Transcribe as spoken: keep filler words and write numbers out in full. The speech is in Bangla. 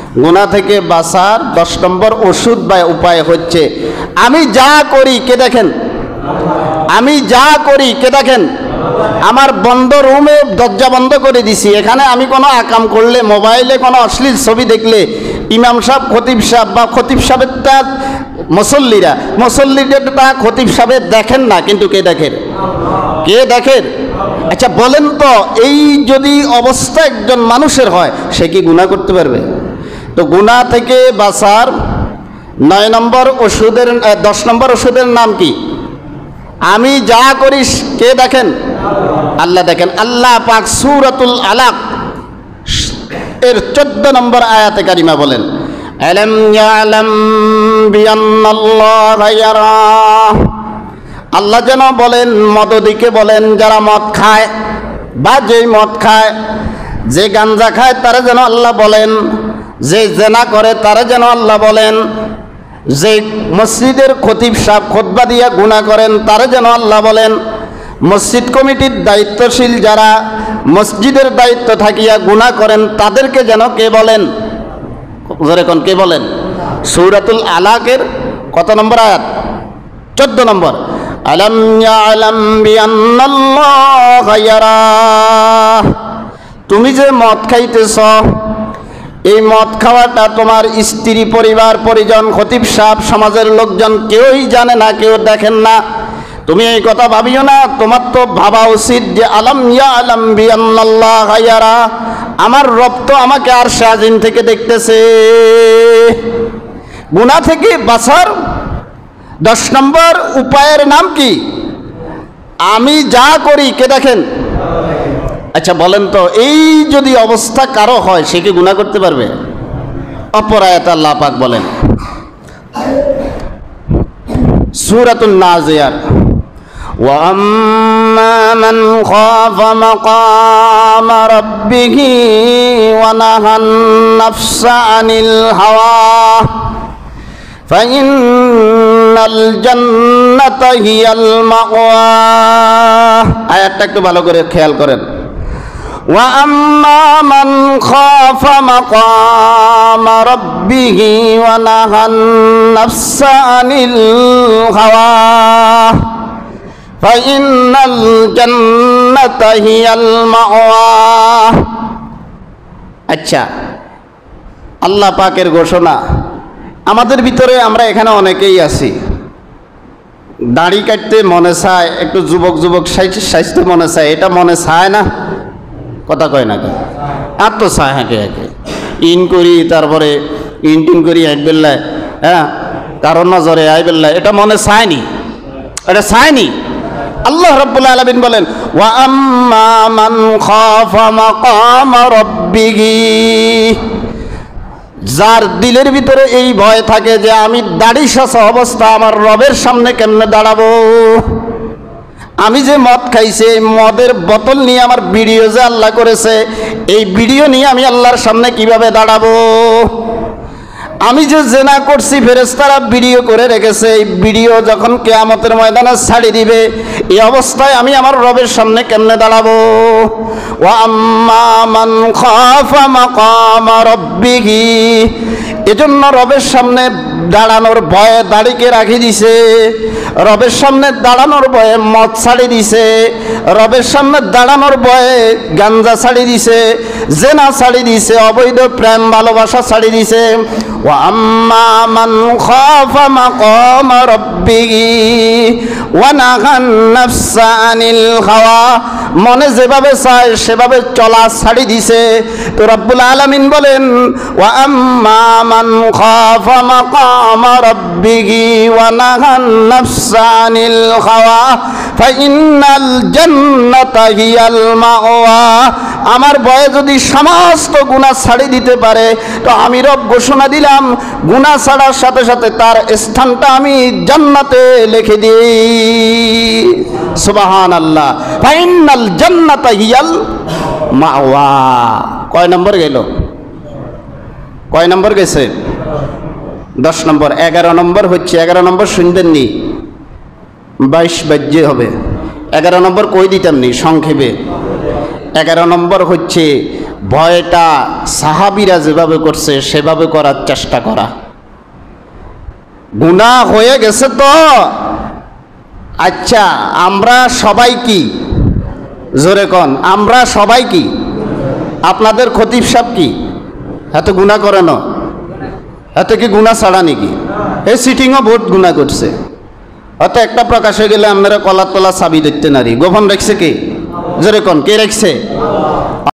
গুনাহ থেকে বাঁচার দশ নম্বর ওষুধ বা উপায় হচ্ছে আমি যা করি কে দেখেন, আমি যা করি কে দেখেন, আমার বন্ধ রুমে দরজা বন্ধ করে দিছি, এখানে আমি কোনো আকাম করলে, মোবাইলে কোনো অশ্লীল ছবি দেখলে ইমাম সাহেব খতিব সাহেব বা খতিব সাহেবের তা মুসল্লিরা মুসল্লিদের তা খতিব সাহেব দেখেন না, কিন্তু কে দেখেন, কে দেখেন? আচ্ছা বলেন তো, এই যদি অবস্থা একজন মানুষের হয় সে কি গুনাহ করতে পারবে? তো গুনাহ থেকে বাঁচার নয় নম্বর ওষুধের দশ নম্বর ওষুধের নাম কি? আমি যা করিস কে দেখেন? আল্লাহ দেখেন। আল্লাহ পাক সূরাতুল আলাক এর চোদ্দ নম্বর আয়াতে কারিমা বলেন, আলাম ইয়ালাম বিআন্নাল্লাহা ইয়ারা। আল্লাহ যেন বলেন, মদদিকে বলেন, যারা মদ খায় বা যেই মদ খায়, যে গাঞ্জা খায় তারা যেন আল্লাহ বলেন, যে জেনা করে তারা যেন আল্লাহ বলেন, যে মসজিদের খতিব সাহেব খুতবা দিয়া গুনাহ করেন তারা যেন আল্লাহ বলেন, মসজিদ কমিটির দায়িত্বশীল যারা মসজিদের দায়িত্ব থাকিয়া গুনাহ করেন তাদেরকে যেন কে বলেন? জোরে কোন কে বলেন? সূরাতুল আলাকের কত নম্বর আয়াত? চোদ্দ নম্বর। আলাম ইয়ালাম বিআন্নাল্লাহা ইয়ারা। তুমি যে মদ খাইতেছ, এই মদ খাওয়াটা তোমার স্ত্রী, পরিবার পরিজন, খতিব সাহেব, সমাজের লোকজন কেউই জানে না, কেউ দেখেন না। তুমি এই কথা ভাবিও না, তোমার তো ভাবা উচিত যে আলাম ইয়ালাম বিআন্নাল্লাহা ইয়ারা, আমার রব তো আমাকে আরশে আজিম থেকে দেখতেছে। গুনাহ থেকে বাঁচার দশ নম্বর উপায়ের নাম কি? আমি যা করি কে দেখেন? আচ্ছা বলেন তো, এই যদি অবস্থা কারো হয় সে কি গুনাহ করতে পারবে? অপর আয়াতে আল্লাহ পাক বলেন, সূরাতুন নাজিয়াত, ওয়া আম্মা মান খাফা মাকামা রাব্বিহি ওয়া নাহান নাফসা আনিল হাওয়া ফাইন্নাল জান্নাতা হিয়াল মাওয়া। আয়াতটা একটু ভালো করে খেয়াল করেন। ওয়া আম্মা মান খাফা মাকামা রাব্বিহি ওয়া নাহান নাফসা আনিল হাওয়া ফাইন্নাল জান্নাতা হিয়াল মাওয়া। আচ্ছা, আল্লাহ পাকের ঘোষণা, আমাদের ভিতরে আমরা এখানে অনেকেই আছি, দাড়ি কাটতে মনে চায়, একটু যুবক যুবক স্বাস্থ্য মনে চায়, এটা মনে চায় না? কথা কয় না কেন? আর তো চায় হাঁকে হাঁকে ইন করি, তারপরে ইন টিন করি এক বেল্লায়, হ্যাঁ কারণ নজরে আই বেল্লায়, এটা মনে চায়নি, এটা চায়নি। আল্লাহ রাব্বুল আলামিন বলেন, ওয়া আম্মা মান খাফা মাকামা রাব্বিহি, যার দিলের ভিতরে এই ভয় থাকে যে আমি দাড়ি সাঁচা অবস্থা আমার রবের সামনে কেমনে দাঁড়াবো, আমি যে মদ খাইছি এই মদের বোতল নিয়ে আমার ভিডিও যে আল্লাহ করেছে, এই ভিডিও নিয়ে আমি আল্লাহর সামনে কিভাবে দাঁড়াবো, আমি যে জেনা করছি ফেরেশতারা ভিডিও করে রেখেছে, এই ভিডিও যখন কিয়ামতের ময়দানে ছাড়ি দিবে, এই অবস্থায় আমি আমার রবের সামনে কেমনে দাঁড়াবো। ওয়া আম্মা মান খাফা মাকামা রাব্বিহি, এজন্য রবের সামনে দাঁড়ানোর ভয়ে দাড়িকে রাখি দিছে, রবের সামনে দাঁড়ানোর ভয়ে মদ ছাড়ি দিছে, রবের সামনে দাঁড়ানোর ভয়ে গাঞ্জা ছাড়ি দিছে, জেনা ছাড়ি দিছে, অবৈধ প্রেম ভালোবাসা ছাড়ি দিছে। ওয়া আম্মা মান খাফা মাকামা রাব্বিহি ওয়া নাহান নাফসা আনিল হাওয়া, মনে যেভাবে চায় সেভাবে চলা ছাড়ি দিছে। তো রব্বুল আলামিন বলেন, ওয়া আম্মা মান খাফা মাকামা রাব্বিহি ওয়া নাহান নাফসা আনিল হাওয়া ফাইন্নাল জান্নাতা হিয়াল মাওয়া। আমার ভয়ে যদি সমস্ত গুনাহ ছাড়ি দিতে পারে, তো আমি রব ঘোষণা দিলাম গুনাহ ছাড়ার সাথে সাথে তার স্থানটা আমি জান্নাতে লিখে দিই। সুবহানাল্লাহ। ফাইনাল জান্নাতা হিয়াল মাওয়া। কয় নম্বর গেল? কয় নম্বর গেছে? দশ নম্বর। এগারো নম্বর হচ্ছে, এগারো নম্বর শুনবেন নি, বাইশ বাজ্যে হবে। এগারো নম্বর কই দিতাম নি সংক্ষেপে। এগারো নম্বর হচ্ছে ভয়টা সাহাবীরা যেভাবে করছে সেভাবে করার চেষ্টা করা। গুনাহ হয়ে গেছে তো, আচ্ছা আমরা সবাই কি, জোরে কন, আমরা সবাই কি? আপনাদের খতিব সাহেব কি এত গুনাহ করে না? এত কি গুনাহ ছাড়া নাকি? এই সিটিংও বহুত গুনাহ করছে। অত একটা প্রকাশ হয়ে গেলে আপনারা কলার তলা চাবি দেখতে নারী গোপন রাখছে কে? জোরে কন, কে রাখছে?